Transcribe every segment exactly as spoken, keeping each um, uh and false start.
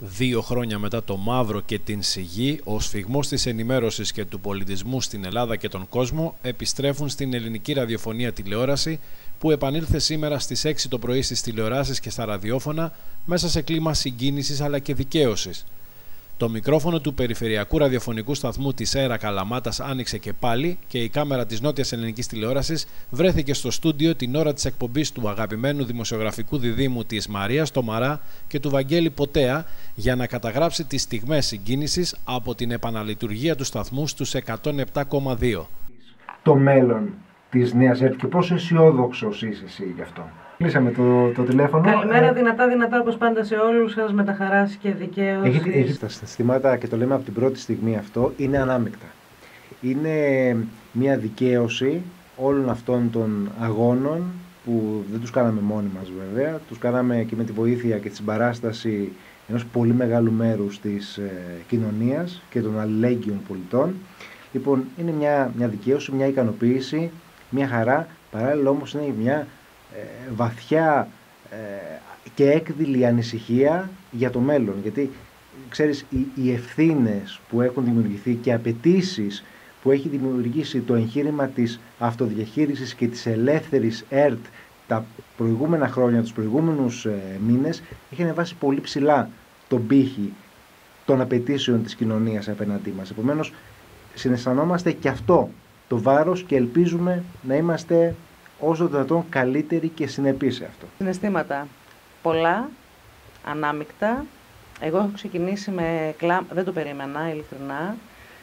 Δύο χρόνια μετά το Μαύρο και την Σιγή, ο σφυγμός της ενημέρωσης και του πολιτισμού στην Ελλάδα και τον κόσμο επιστρέφουν στην ελληνική ραδιοφωνία τηλεόραση, που επανήλθε σήμερα στις έξι το πρωί στις τηλεοράσεις και στα ραδιόφωνα, μέσα σε κλίμα συγκίνησης αλλά και δικαίωσης. Το μικρόφωνο του περιφερειακού ραδιοφωνικού σταθμού της ΕΡΑ Καλαμάτας άνοιξε και πάλι και η κάμερα της Νότιας Ελληνικής Τηλεόρασης βρέθηκε στο στούντιο την ώρα της εκπομπής του αγαπημένου δημοσιογραφικού διδύμου της Μαρίας Τομαρά και του Βαγγέλη Ποτέα για να καταγράψει τις στιγμές συγκίνησης από την επαναλειτουργία του σταθμού στους εκατόν επτά κόμμα δύο. Το μέλλον της Νέας ΕΡΤ και πόσο αισιόδοξος είσαι εσύ γι' αυτό? Κλείσαμε το, το τηλέφωνο. Καλημέρα, δυνατά, δυνατά όπως πάντα σε όλους σας, με τα χαράς και δικαίωση. Έχει, έχει τα συναισθήματα, και το λέμε από την πρώτη στιγμή αυτό, είναι ανάμεικτα. Είναι μια δικαίωση όλων αυτών των αγώνων που δεν τους κάναμε μόνοι μας βέβαια, τους κάναμε και με τη βοήθεια και τη συμπαράσταση ενός πολύ μεγάλου μέρους της ε, κοινωνίας και των αλληλέγγυων πολιτών. Λοιπόν, είναι μια, μια δικαίωση, μια ικανοποίηση, μια χαρά, παράλληλα όμως είναι μια ε, βαθιά ε, και έκδηλη ανησυχία για το μέλλον. Γιατί, ξέρεις, οι, οι ευθύνες που έχουν δημιουργηθεί και απαιτήσεις που έχει δημιουργήσει το εγχείρημα της αυτοδιαχείρισης και της ελεύθερης ΕΡΤ τα προηγούμενα χρόνια, τους προηγούμενους ε, μήνες, έχει ανεβάσει πολύ ψηλά τον πύχη των απαιτήσεων της κοινωνίας απέναντί μας. Επομένως, συναισθανόμαστε και αυτό το βάρος και ελπίζουμε να είμαστε όσο δυνατόν καλύτεροι και συνεπείς σε αυτό. Συναισθήματα πολλά, ανάμεικτα. Εγώ έχω ξεκινήσει με κλάμα, δεν το περίμενα ειλικρινά,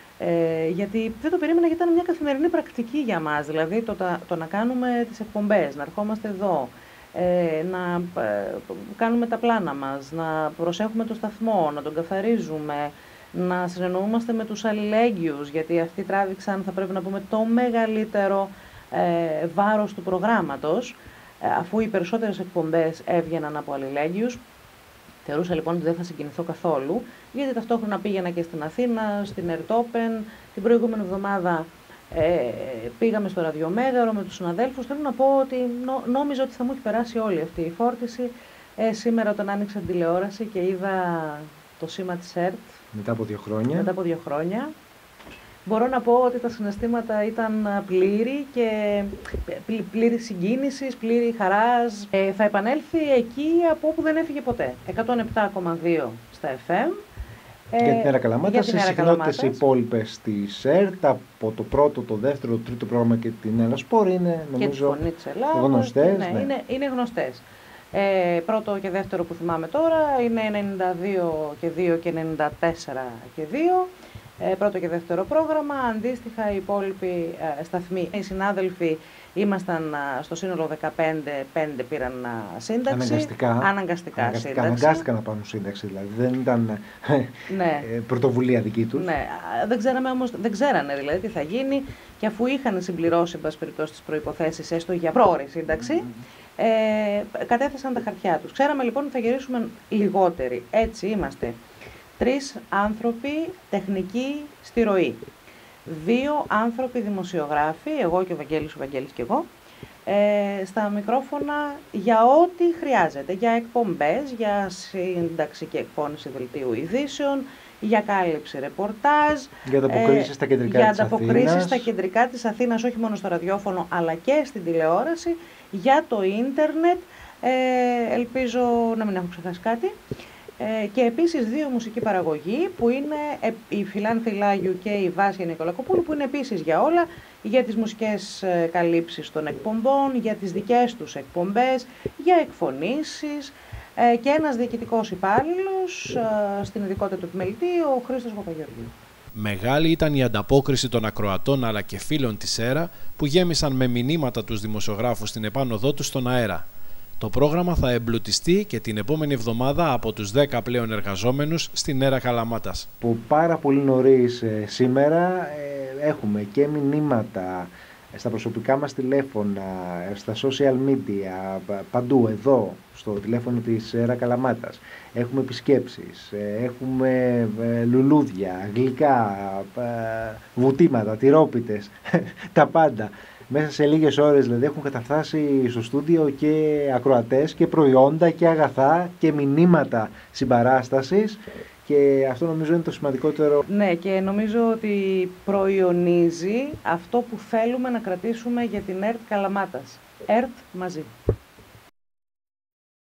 ε, γιατί δεν το περίμενα γιατί ήταν μια καθημερινή πρακτική για μας. Δηλαδή το, το να κάνουμε τις εκπομπές, να ερχόμαστε εδώ, ε, να ε, κάνουμε τα πλάνα μας, να προσέχουμε το σταθμό, να τον καθαρίζουμε, να συνεννοούμαστε με τους αλληλέγγυους, γιατί αυτοί τράβηξαν, θα πρέπει να πούμε, το μεγαλύτερο ε, βάρος του προγράμματος, ε, αφού οι περισσότερες εκπομπές έβγαιναν από αλληλέγγυους. Θεωρούσα λοιπόν ότι δεν θα συγκινηθώ καθόλου, γιατί ταυτόχρονα πήγαινα και στην Αθήνα, στην Ερτόπεν. Την προηγούμενη εβδομάδα ε, πήγαμε στο Ραδιομέγαρο με τους συναδέλφους. Θέλω να πω ότι νο, νόμιζα ότι θα μου έχει περάσει όλη αυτή η φόρτιση. Ε, σήμερα όταν άνοιξα την τηλεόραση και είδα το σήμα της ΕΡΤ, μετά από δύο χρόνια. Μετά από δύο χρόνια. Μπορώ να πω ότι τα συναισθήματα ήταν πλήρη και πλήρη συγκίνησης, πλήρη χαράς. Ε, θα επανέλθει εκεί από όπου δεν έφυγε ποτέ. εκατόν επτά κόμμα δύο στα εφ εμ. Για την ΕΡΑ Καλαμάτας, στις συχνότητες υπόλοιπες της ΕΡΤ, από το πρώτο, το δεύτερο, το τρίτο πρόγραμμα και την Ελλασπορ είναι, νομίζω, γνωστές. Ναι, ναι. Είναι, είναι γνωστές. Ε, πρώτο και δεύτερο που θυμάμαι τώρα είναι ενενήντα δύο και δύο και ενενήντα τέσσερα και δύο. Ε, πρώτο και δεύτερο πρόγραμμα. Αντίστοιχα οι υπόλοιποι ε, σταθμοί, οι συνάδελφοι ήμασταν ε, στο σύνολο δεκαπέντε, πέντε πήραν ε, σύνταξη. Αναγκαστικά. Αναγκαστικά, αναγκαστικά σύνταξη. Αναγκάστηκαν να πάρουν σύνταξη, δηλαδή δεν ήταν ναι. ε, πρωτοβουλία δική τους. Ναι, δεν ξέραμε όμως, δεν ξέρανε δηλαδή τι θα γίνει, και αφού είχαν συμπληρώσει εν πάση περιπτώσει τις προϋποθέσεις έστω για πρόωρη σύνταξη, mm. ε, κατέθεσαν τα χαρτιά τους. Ξέραμε λοιπόν ότι θα γυρίσουμε λιγότεροι. Έτσι είμαστε. Τρεις άνθρωποι τεχνικοί στη ροή. Δύο άνθρωποι δημοσιογράφοι, εγώ και ο Βαγγέλης, ο Βαγγέλης και εγώ, ε, στα μικρόφωνα για ό,τι χρειάζεται. Για εκπομπές, για σύνταξη και εκπόνηση δελτίου ειδήσεων, για κάλυψη ρεπορτάζ, για ανταποκρίσεις ε, στα κεντρικά για της ανταποκρίσεις Αθήνας. στα κεντρικά της Αθήνας, όχι μόνο στο ραδιόφωνο, αλλά και στην τηλεόραση, για το ίντερνετ, ε, ελπίζω να μην έχω ξεχάσει κάτι. Ε, και επίσης δύο μουσική παραγωγή που είναι ε, η Φιλάν Φιλάγιου και η Βάσια Νικολακοπούλου, που είναι επίσης για όλα, για τις μουσικές ε, καλύψεις των εκπομπών, για τις δικές τους εκπομπές, για εκφωνήσεις ε, και ένας διοικητικός υπάλληλος ε, στην ειδικότητα του επιμελητή, ο Χρήστος Παπαγεωργίου. Μεγάλη ήταν η ανταπόκριση των ακροατών αλλά και φίλων της ΕΡΑ που γέμισαν με μηνύματα τους δημοσιογράφους στην επάνωδό τους στον αέρα. Το πρόγραμμα θα εμπλουτιστεί και την επόμενη εβδομάδα από τους δέκα πλέον εργαζόμενους στην ΕΡΑ Καλαμάτας. Από πάρα πολύ νωρίς ε, σήμερα ε, έχουμε και μηνύματα στα προσωπικά μας τηλέφωνα, στα social media, παντού εδώ, στο τηλέφωνο της ΕΡΑ Καλαμάτας. Έχουμε επισκέψεις, έχουμε λουλούδια, γλυκά, βουτήματα, τυρόπιτες, τα πάντα. Μέσα σε λίγες ώρες δηλαδή έχουν καταφτάσει στο στούντιο και ακροατές και προϊόντα και αγαθά και μηνύματα συμπαράστασης. Και αυτό νομίζω είναι το σημαντικότερο. Ναι, και νομίζω ότι προϊονίζει αυτό που θέλουμε να κρατήσουμε για την ΕΡΤ Καλαμάτας. ΕΡΤ μαζί.